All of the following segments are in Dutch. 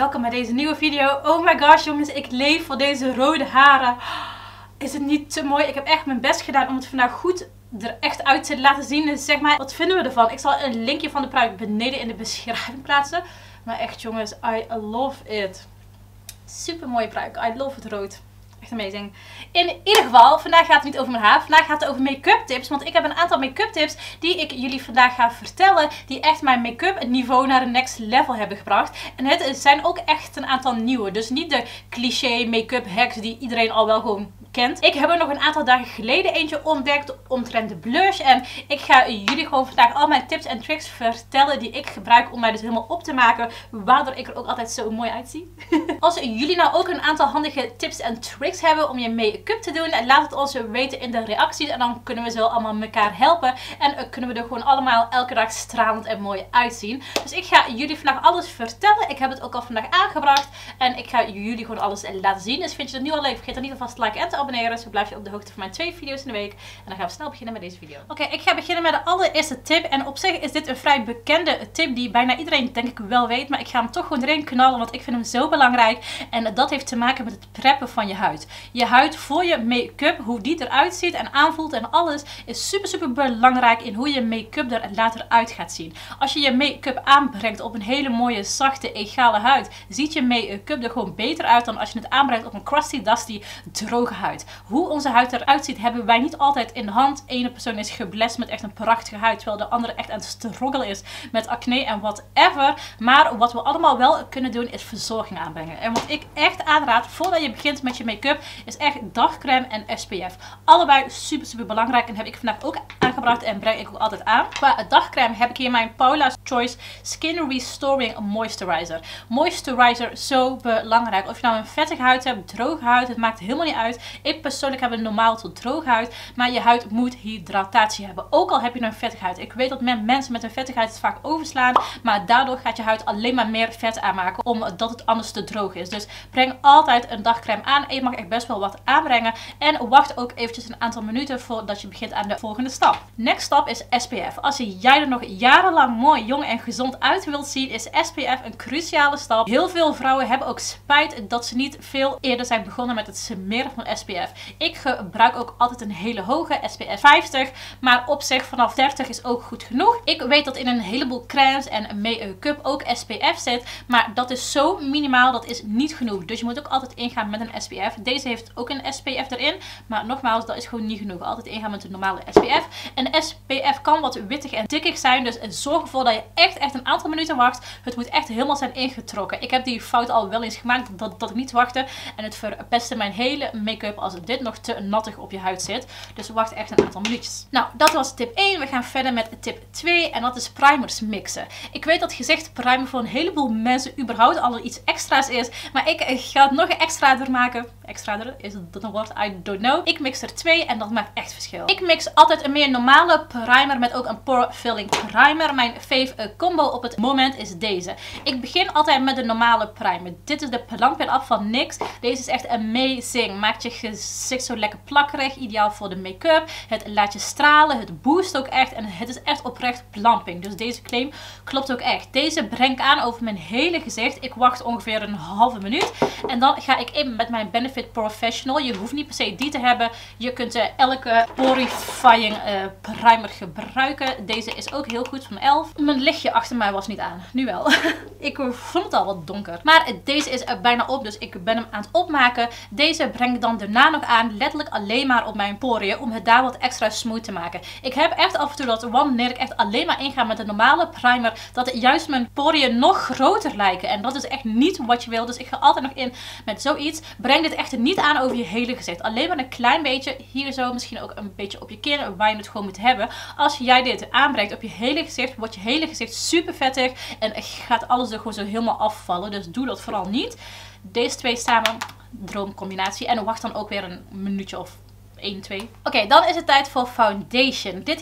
welkom bij deze nieuwe video. Oh my gosh jongens, ik leef voor deze rode haren. Is het niet te mooi? Ik heb echt mijn best gedaan om het vandaag goed er echt uit te laten zien. Dus zeg maar, wat vinden we ervan? Ik zal een linkje van de pruik beneden in de beschrijving plaatsen. Maar echt jongens, I love it. Super mooie pruik. I love het rood. Echt amazing. In ieder geval, vandaag gaat het niet over mijn haar. Vandaag gaat het over make-up tips. Want ik heb een aantal make-up tips die ik jullie vandaag ga vertellen. Die echt mijn make-up niveau naar een next level hebben gebracht. En het zijn ook echt een aantal nieuwe. Dus niet de cliché make-up hacks die iedereen al wel gewoon kent. Ik heb er nog een aantal dagen geleden eentje ontdekt omtrent de blush. En ik ga jullie gewoon vandaag al mijn tips en tricks vertellen die ik gebruik om mij dus helemaal op te maken. Waardoor ik er ook altijd zo mooi uitzie. Als jullie nou ook een aantal handige tips en tricks hebben om je make-up te doen, laat het ons weten in de reacties. En dan kunnen we zo allemaal elkaar helpen. En kunnen we er gewoon allemaal elke dag stralend en mooi uitzien. Dus ik ga jullie vandaag alles vertellen. Ik heb het ook al vandaag aangebracht. En ik ga jullie gewoon alles laten zien. Dus vind je het nu al leuk, vergeet dan niet alvast te liken en te abonneren. Zo blijf je op de hoogte van mijn 2 video's in de week. En dan gaan we snel beginnen met deze video. Oké, ik ga beginnen met de allereerste tip. En op zich is dit een vrij bekende tip die bijna iedereen denk ik wel weet. Maar ik ga hem toch gewoon erin knallen, want ik vind hem zo belangrijk. En dat heeft te maken met het preppen van je huid. Je huid voor je make-up, hoe die eruit ziet en aanvoelt en alles, is super belangrijk in hoe je make-up er later uit gaat zien. Als je je make-up aanbrengt op een hele mooie, zachte, egale huid, ziet je make-up er gewoon beter uit dan als je het aanbrengt op een crusty, dusty, droge huid. Hoe onze huid eruit ziet, hebben wij niet altijd in de hand. Ene persoon is geblest met echt een prachtige huid, terwijl de andere echt aan het struggelen is met acne en whatever. Maar wat we allemaal wel kunnen doen, is verzorging aanbrengen. En wat ik echt aanraad, voordat je begint met je make-up, is echt dagcrème en SPF. Allebei super belangrijk en heb ik vandaag ook aangebracht en breng ik ook altijd aan. Qua dagcrème heb ik hier mijn Paula's Choice Skin Restoring Moisturizer. Moisturizer, zo belangrijk. Of je nou een vettige huid hebt, droge huid, het maakt helemaal niet uit. Ik persoonlijk heb een normaal tot droge huid, maar je huid moet hydratatie hebben. Ook al heb je een vettige huid. Ik weet dat mensen met een vettige huid het vaak overslaan, maar daardoor gaat je huid alleen maar meer vet aanmaken, omdat het anders te droog is. Dus breng altijd een dagcrème aan en je mag echt best wel wat aanbrengen. En wacht ook eventjes een aantal minuten voordat je begint aan de volgende stap. Next stap is SPF. Als jij er nog jarenlang mooi, jong en gezond uit wilt zien, is SPF een cruciale stap. Heel veel vrouwen hebben ook spijt dat ze niet veel eerder zijn begonnen met het smeren van SPF. Ik gebruik ook altijd een hele hoge SPF 50, maar op zich vanaf 30 is ook goed genoeg. Ik weet dat in een heleboel crèmes en make-up ook SPF zit, maar dat is zo minimaal, dat is niet genoeg. Dus je moet ook altijd ingaan met een SPF. Deze heeft ook een SPF erin, maar nogmaals, dat is gewoon niet genoeg. Altijd ingaan met een normale SPF. En SPF kan wat wittig en dikkig zijn, dus zorg ervoor dat je echt een aantal minuten wacht. Het moet echt helemaal zijn ingetrokken. Ik heb die fout al wel eens gemaakt, dat ik niet wachtte. En het verpestte mijn hele make-up als dit nog te nattig op je huid zit. Dus wacht echt een aantal minuutjes. Nou, dat was tip 1. We gaan verder met tip 2 en dat is primers mixen. Ik weet dat gezicht primer voor een heleboel mensen überhaupt al iets extra's is, maar ik ga het nog extra maken. Extra er, is dat een woord? I don't know. Ik mix er 2 en dat maakt echt verschil. Ik mix altijd een meer normale primer met ook een pore filling primer. Mijn fave combo op het moment is deze. Ik begin altijd met de normale primer. Dit is de Plump It Up van NYX. Deze is echt amazing. Maakt je gezicht zo lekker plakkerig. Ideaal voor de make-up. Het laat je stralen. Het boost ook echt. En het is echt oprecht plumping. Dus deze claim klopt ook echt. Deze breng ik aan over mijn hele gezicht. Ik wacht ongeveer een halve minuut. En dan ga ik in met mijn Benefit Professional. Je hoeft niet per se die te hebben. Je kunt elke porifying primer gebruiken. Deze is ook heel goed van ELF. Mijn lichtje achter mij was niet aan. Nu wel. Ik vond het al wat donker. Maar deze is bijna op. Dus ik ben hem aan het opmaken. Deze breng ik dan daarna nog aan. Letterlijk alleen maar op mijn poriën. Om het daar wat extra smooth te maken. Ik heb echt af en toe dat wanneer ik echt alleen maar inga met een normale primer. Dat juist mijn poriën nog groter lijken. En dat is echt niet wat je wil. Dus ik ga altijd nog in met zoiets. Breng dit echt niet aan over je hele gezicht. Alleen maar een klein beetje. Hier zo. Misschien ook een beetje op je kin. Waar je het gewoon moet hebben. Als jij dit aanbrengt op je hele gezicht. Wordt je hele gezicht super vettig. En gaat alles er gewoon zo helemaal afvallen. Dus doe dat vooral niet. Deze twee samen. Droomcombinatie. En wacht dan ook weer een minuutje of 1, 2. Oké, dan is het tijd voor foundation. Dit heeft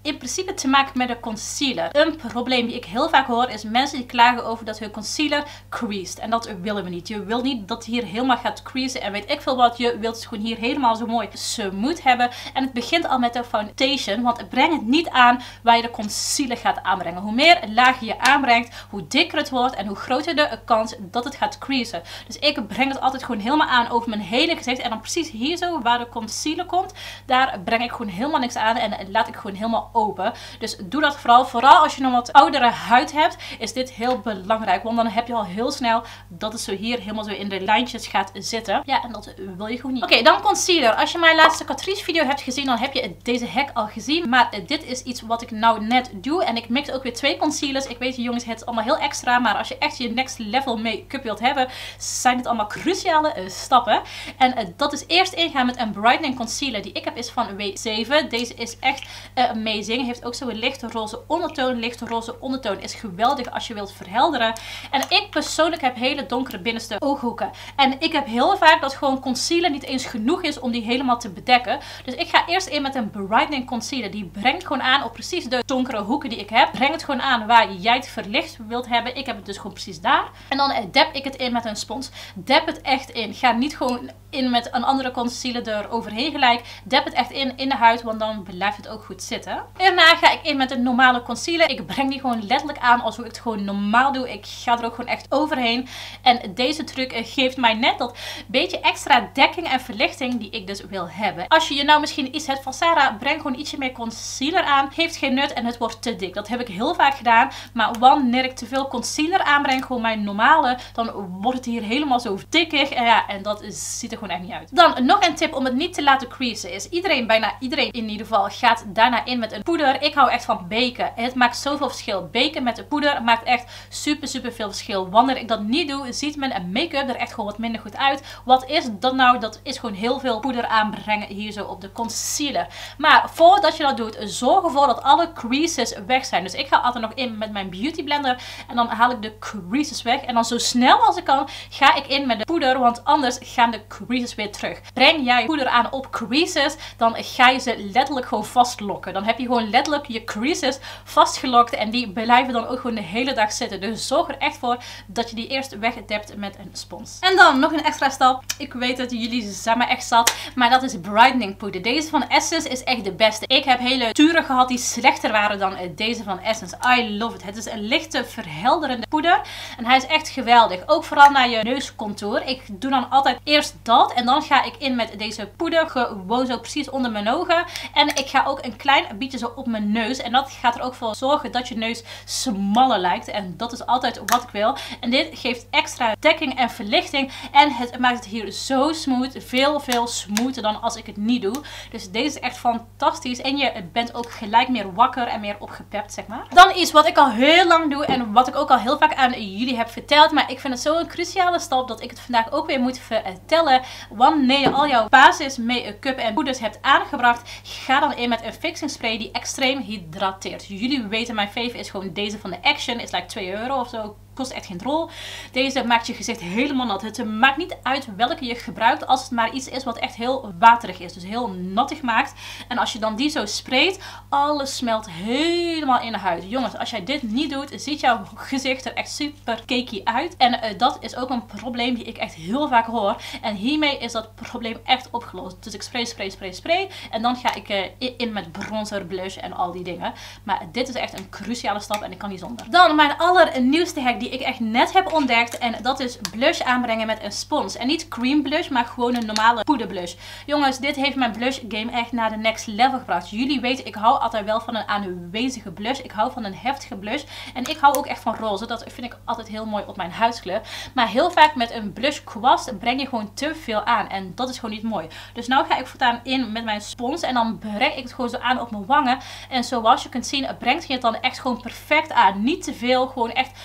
in principe te maken met de concealer. Een probleem die ik heel vaak hoor is mensen die klagen over dat hun concealer creased. En dat willen we niet. Je wil niet dat het hier helemaal gaat creasen en weet ik veel wat. Je wilt het gewoon hier helemaal zo mooi smooth hebben. En het begint al met de foundation, want breng het niet aan waar je de concealer gaat aanbrengen. Hoe meer lagen je aanbrengt, hoe dikker het wordt en hoe groter de kans dat het gaat creasen. Dus ik breng het altijd gewoon helemaal aan over mijn hele gezicht en dan precies hier zo waar de concealer komt, daar breng ik gewoon helemaal niks aan en laat ik gewoon helemaal open. Dus doe dat vooral als je een wat oudere huid hebt, is dit heel belangrijk, want dan heb je al heel snel dat het zo hier helemaal zo in de lijntjes gaat zitten. Ja, en dat wil je gewoon niet. Oké, dan concealer. Als je mijn laatste Catrice video hebt gezien, dan heb je deze hack al gezien. Maar dit is iets wat ik nou net doe. En ik mix ook weer 2 concealers. Ik weet jongens, het is allemaal heel extra. Maar als je echt je next level make-up wilt hebben, zijn het allemaal cruciale stappen. En dat is eerst ingaan met een brightening concealer. Die ik heb is van W7. Deze is echt amazing. Heeft ook zo'n lichte roze ondertoon. Lichte roze ondertoon is geweldig als je wilt verhelderen. En ik persoonlijk heb hele donkere binnenste ooghoeken. En ik heb heel vaak dat gewoon concealer niet eens genoeg is om die helemaal te bedekken. Dus ik ga eerst in met een brightening concealer. Die brengt gewoon aan op precies de donkere hoeken die ik heb. Breng het gewoon aan waar jij het verlicht wilt hebben. Ik heb het dus gewoon precies daar. En dan dab ik het in met een spons. Dab het echt in. Ga niet gewoon in met een andere concealer er overheen gelijk. Dab het echt in de huid, want dan blijft het ook goed zitten. Daarna ga ik in met een normale concealer. Ik breng die gewoon letterlijk aan als hoe ik het gewoon normaal doe. Ik ga er ook gewoon echt overheen. En deze truc geeft mij net dat beetje extra dekking en verlichting die ik dus wil hebben. Als je nou misschien iets hebt van Sarah, breng gewoon ietsje meer concealer aan. Heeft geen nut en het wordt te dik. Dat heb ik heel vaak gedaan. Maar wanneer ik te veel concealer aanbreng, gewoon mijn normale, dan wordt het hier helemaal zo dikkig. En ja, en dat ziet er gewoon echt niet uit. Dan nog een tip om het niet te laten creasen is, bijna iedereen in ieder geval, gaat daarna in met een poeder. Ik hou echt van beken. Het maakt zoveel verschil. Beken met de poeder maakt echt super veel verschil. Wanneer ik dat niet doe, ziet mijn make-up er echt gewoon wat minder goed uit. Wat is dat nou? Dat is gewoon heel veel poeder aanbrengen hier zo op de concealer. Maar voordat je dat doet, zorg ervoor dat alle creases weg zijn. Dus ik ga altijd nog in met mijn beauty blender en dan haal ik de creases weg. En dan zo snel als ik kan, ga ik in met de poeder, want anders gaan de creases weer terug. Breng jij poeder aan op creases, dan ga je ze letterlijk gewoon vastlokken. Dan heb je gewoon letterlijk je creases vastgelokt en die blijven dan ook gewoon de hele dag zitten. Dus zorg er echt voor dat je die eerst wegdept met een spons. En dan nog een extra stap. Ik weet dat jullie zijn me echt zat, maar dat is brightening poeder. Deze van Essence is echt de beste. Ik heb hele turen gehad die slechter waren dan deze van Essence. I love it. Het is een lichte verhelderende poeder en hij is echt geweldig. Ook vooral naar je neuscontour. Ik doe dan altijd eerst dat en dan ga ik in met deze poeder gewoon zo precies onder mijn ogen. En ik ga ook een klein beetje zo op mijn neus en dat gaat er ook voor zorgen dat je neus smaller lijkt. En dat is altijd wat ik wil. En dit geeft extra dekking en verlichting en het maakt het hier zo smooth. Veel smoother dan als ik het niet doe. Dus deze is echt fantastisch. En je bent ook gelijk meer wakker en meer opgepept, zeg maar. Dan iets wat ik al heel lang doe en wat ik ook al heel vaak aan jullie heb verteld. Maar ik vind het zo'n cruciale stap dat ik het vandaag ook weer moet vertellen. Wanneer je al jouw basis make-up en poeders hebt aangebracht, ga dan in met een fixing spray die extreem hydrateert. Jullie weten, mijn fave is gewoon deze van de Action. Is like €2 of zo. Kost echt geen drol. Deze maakt je gezicht helemaal nat. Het maakt niet uit welke je gebruikt als het maar iets is wat echt heel waterig is. Dus heel nattig maakt. En als je dan die zo sprayt, alles smelt helemaal in de huid. Jongens, als jij dit niet doet, ziet jouw gezicht er echt super cakey uit. En dat is ook een probleem die ik echt heel vaak hoor. En hiermee is dat probleem echt opgelost. Dus ik spray. En dan ga ik in met bronzer, blush en al die dingen. Maar dit is echt een cruciale stap en ik kan niet zonder. Dan mijn allernieuwste hack die ik echt net heb ontdekt. En dat is blush aanbrengen met een spons. En niet cream blush, maar gewoon een normale poederblush. Jongens, dit heeft mijn blush game echt naar de next level gebracht. Jullie weten, ik hou altijd wel van een aanwezige blush. Ik hou van een heftige blush. En ik hou ook echt van roze. Dat vind ik altijd heel mooi op mijn huidskleur. Maar heel vaak met een blush kwast breng je gewoon te veel aan. En dat is gewoon niet mooi. Dus nu ga ik voortaan in met mijn spons. En dan breng ik het gewoon zo aan op mijn wangen. En zoals je kunt zien, brengt je het dan echt gewoon perfect aan. Niet te veel, gewoon echt helemaal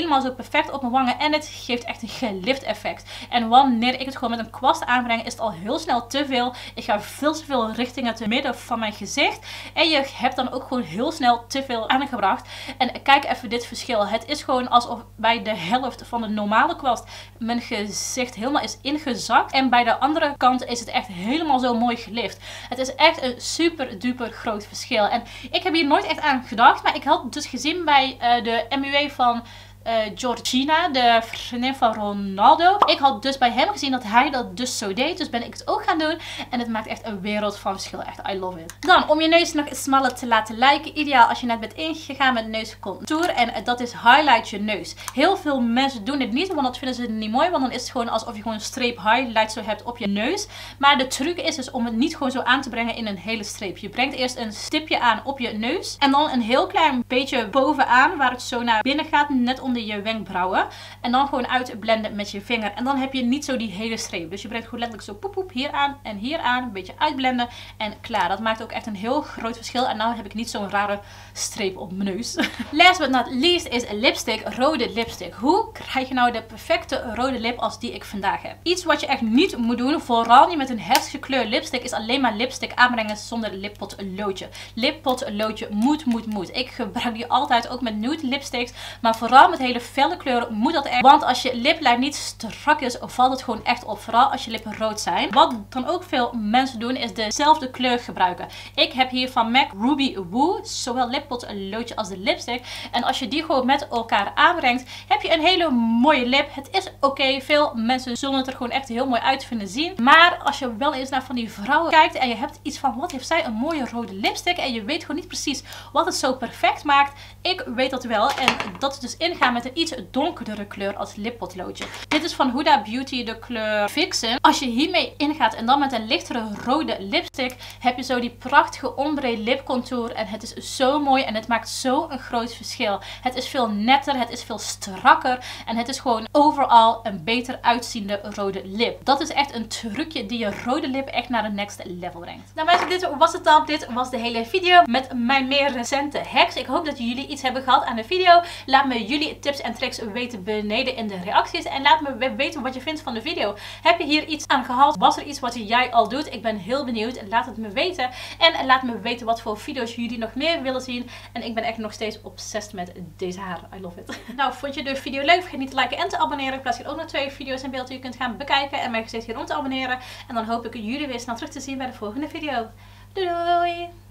helemaal zo perfect op mijn wangen. En het geeft echt een gelift effect. En wanneer ik het gewoon met een kwast aanbreng, is het al heel snel te veel. Ik ga veel te veel richting het midden van mijn gezicht. En je hebt dan ook gewoon heel snel te veel aangebracht. En kijk even dit verschil. Het is gewoon alsof bij de helft van de normale kwast mijn gezicht helemaal is ingezakt. En bij de andere kant is het echt helemaal zo mooi gelift. Het is echt een super duper groot verschil. En ik heb hier nooit echt aan gedacht. Maar ik had dus gezien bij de MUA van Georgina, de vriendin van Ronaldo. Ik had dus bij hem gezien dat hij dat dus zo deed. Dus ben ik het ook gaan doen. En het maakt echt een wereld van verschil. Echt, I love it. Dan, om je neus nog smaller te laten lijken. Ideaal als je net bent ingegaan met neuscontour. En dat is highlight je neus. Heel veel mensen doen dit niet, want dat vinden ze niet mooi. Want dan is het gewoon alsof je gewoon een streep highlight zo hebt op je neus. Maar de truc is dus om het niet gewoon zo aan te brengen in een hele streep. Je brengt eerst een stipje aan op je neus. En dan een heel klein beetje bovenaan, waar het zo naar binnen gaat. Net onder je wenkbrauwen. En dan gewoon uitblenden met je vinger. En dan heb je niet zo die hele streep. Dus je brengt gewoon letterlijk zo poep poep hier aan en hier aan. Een beetje uitblenden en klaar. Dat maakt ook echt een heel groot verschil. En nu heb ik niet zo'n rare streep op mijn neus. Last but not least is lipstick. Rode lipstick. Hoe krijg je nou de perfecte rode lip als die ik vandaag heb? Iets wat je echt niet moet doen. Vooral niet met een heftige kleur lipstick. Is alleen maar lipstick aanbrengen zonder lippotloodje. Lippotloodje moet. Ik gebruik die altijd ook met nude lipsticks. Maar vooral met hele felle kleuren moet dat echt. Want als je liplijn niet strak is, valt het gewoon echt op. Vooral als je lippen rood zijn. Wat dan ook veel mensen doen, is dezelfde kleur gebruiken. Ik heb hier van MAC Ruby Woo. Zowel lippotloodje als de lipstick. En als je die gewoon met elkaar aanbrengt, heb je een hele mooie lip. Het is oké. Veel mensen zullen het er gewoon echt heel mooi uit vinden zien. Maar als je wel eens naar van die vrouwen kijkt en je hebt iets van, wat heeft zij een mooie rode lipstick. En je weet gewoon niet precies wat het zo perfect maakt. Ik weet dat wel. En dat is dus ingaan met een iets donkerdere kleur als lippotloodje. Dit is van Huda Beauty de kleur Vixen. Als je hiermee ingaat en dan met een lichtere rode lipstick, heb je zo die prachtige ombre lipcontour. En het is zo mooi en het maakt zo een groot verschil. Het is veel netter, het is veel strakker en het is gewoon overal een beter uitziende rode lip. Dat is echt een trucje die je rode lip echt naar de next level brengt. Nou mensen, dit was het dan. Dit was de hele video met mijn meer recente hacks. Ik hoop dat jullie iets hebben gehad aan de video. Laat me jullie tips en tricks weten beneden in de reacties. En laat me weten wat je vindt van de video. Heb je hier iets aan gehad? Was er iets wat jij al doet? Ik ben heel benieuwd. Laat het me weten. En laat me weten wat voor video's jullie nog meer willen zien. En ik ben echt nog steeds obsessed met deze haren. I love it. Nou, vond je de video leuk? Vergeet niet te liken en te abonneren. Ik plaats hier ook nog 2 video's in beeld die je kunt gaan bekijken. En mij gezegd hier om te abonneren. En dan hoop ik jullie weer snel terug te zien bij de volgende video. Doei doei!